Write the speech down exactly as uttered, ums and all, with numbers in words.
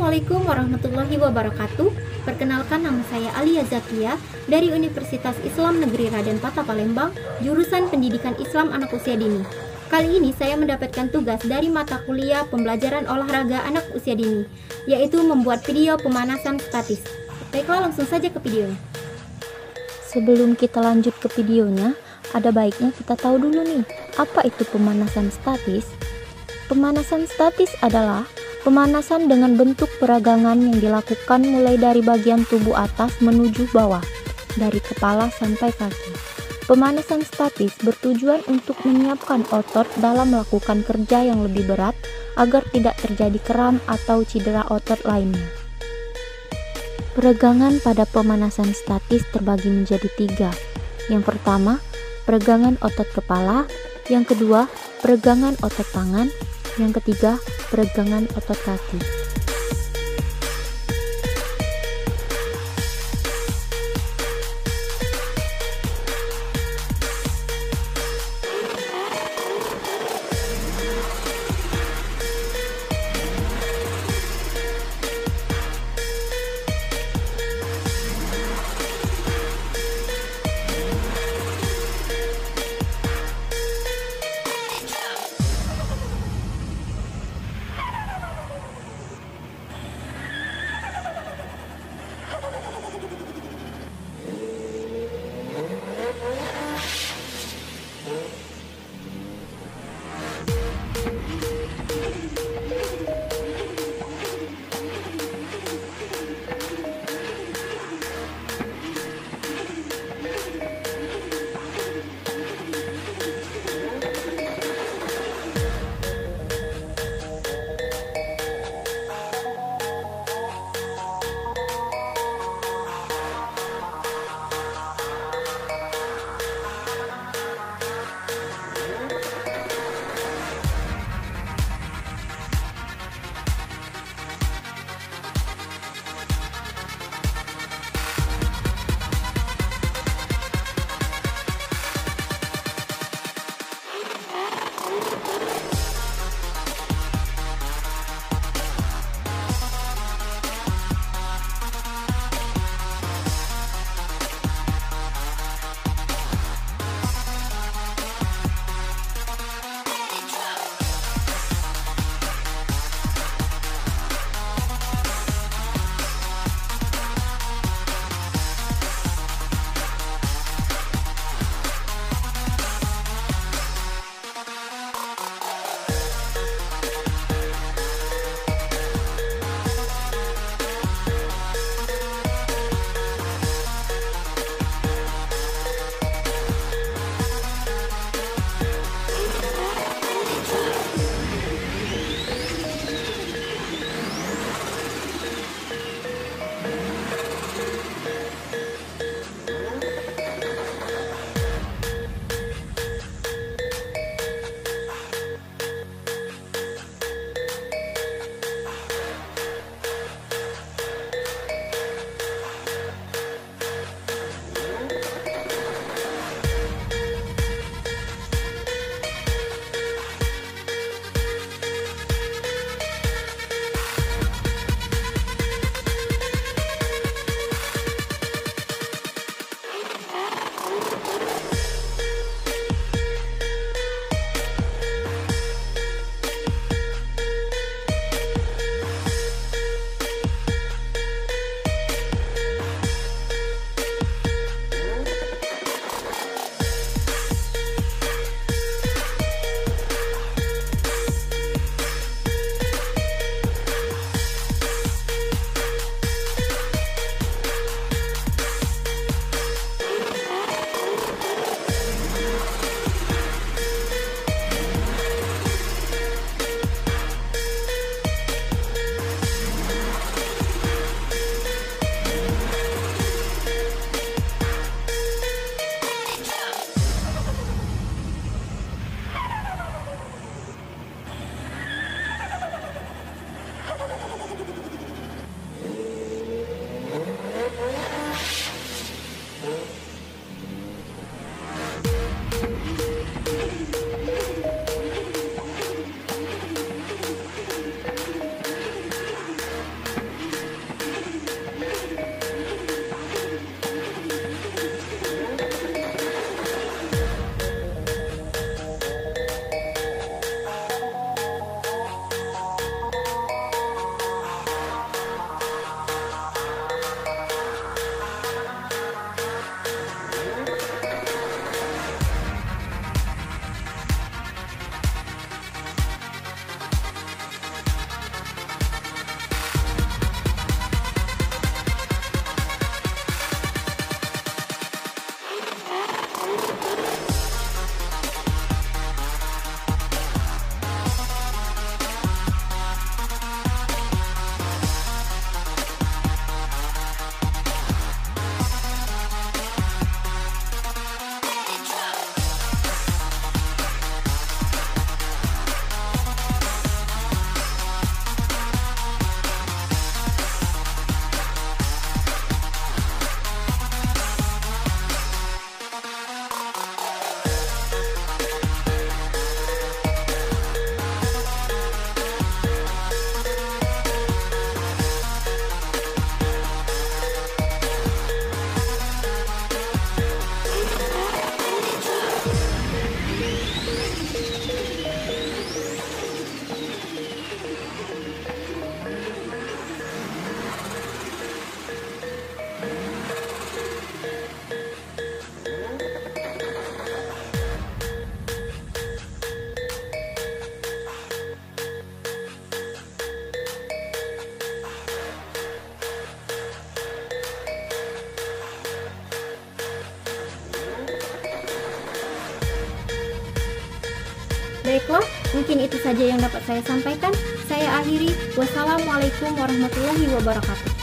Assalamualaikum warahmatullahi wabarakatuh. Perkenalkan, nama saya Alia Zakia dari Universitas Islam Negeri Raden Patah Palembang, jurusan Pendidikan Islam Anak Usia Dini. Kali ini saya mendapatkan tugas dari mata kuliah pembelajaran olahraga anak usia dini, yaitu membuat video pemanasan statis. Baiklah, langsung saja ke videonya. Sebelum kita lanjut ke videonya, ada baiknya kita tahu dulu nih, apa itu pemanasan statis? Pemanasan statis adalah pemanasan dengan bentuk peragangan yang dilakukan mulai dari bagian tubuh atas menuju bawah, dari kepala sampai kaki. Pemanasan statis bertujuan untuk menyiapkan otot dalam melakukan kerja yang lebih berat agar tidak terjadi kram atau cedera otot lainnya. Peregangan pada pemanasan statis terbagi menjadi tiga. Yang pertama, peregangan otot kepala. Yang kedua, peregangan otot tangan. Yang ketiga, peregangan otot kaki. Baiklah, mungkin itu saja yang dapat saya sampaikan. Saya akhiri. Wassalamualaikum warahmatullahi wabarakatuh.